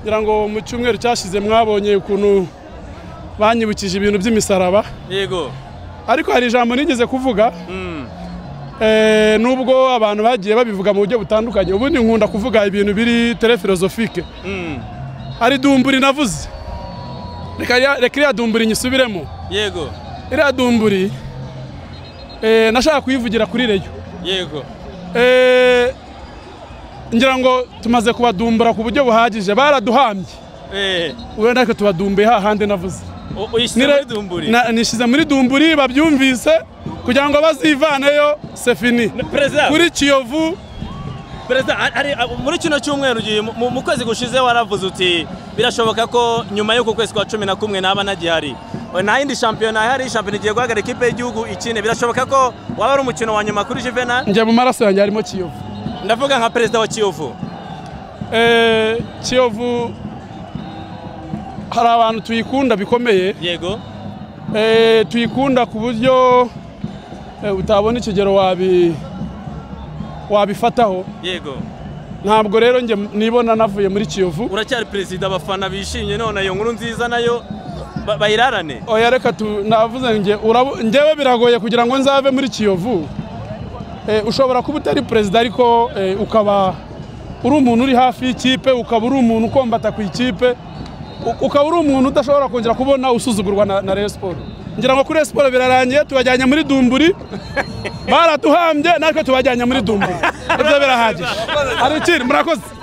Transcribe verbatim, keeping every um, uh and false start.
ngira ngo mu cyumweru cyashize mwabonye ukuntu banyibukije ibintu by'imisaraba yego ariko hari ijambo nigeze kuvuga mm. eh nubwo abantu bagiye babivuga mu buryo butandukanye ubundi nkunda kuvuga ibintu biri très philosophique mm. ari dumburi navuze reka reka ya dumburi nyisubiremo yego ira dumburi eh nashaka kuyivugira kuri reyo yego eh ngira ngo tumaze kubadumbura ku buryo buhagije baraduhambye eh wenda ko tubadumbe ha hande navuze uyishyize muri dumburi nishize muri dumburi babyumvise kugira ngo bazivaneyo c'est fini kuri Kiyovu Perezida ari muri kino cyumweru ugiye mu kwezi gushize waravuze uti birashoboka ko nyuma y'uko kwezi kwa cumi na kumwe naba nagihari na yindi shampiyona hari shampiyona igiye guhagarara ikipe y'igihugu ikine birashoboka ko waba ari umukino wa nyuma kuri Juvenal nje mu maraso yanjye harimo Kiyovu ndavuga nka perezida wa Kiyovu eh Kiyovu hari abantu tuyikunda bikomeye yego eh tuyikunda ku buryo utabona ikigero wabi wabifataho yego ntabwo rero nge nibona navuye muri Kiyovu uracyari perezida abafana bishimye none iyo nkuru nziza nayo bayirarane oya reka tu navuze nge ngewe biragoye kugira ngo nzave muri Kiyovu eh ushobora kuba utari perezida ariko ukaba uri umuntu uri hafi y'ikipe ukaba uri umuntu ukombata ku ikipe ukaba uri umuntu udashobora kongera kubona usuzugurwa na, na Rayon Sport ngira ngo kuri Rayon Sport birarangiye tubajyanye muri dumburi baraduhambye natwe tubajyanye muri dumburi ibyo birahagije ari ikiri murakoze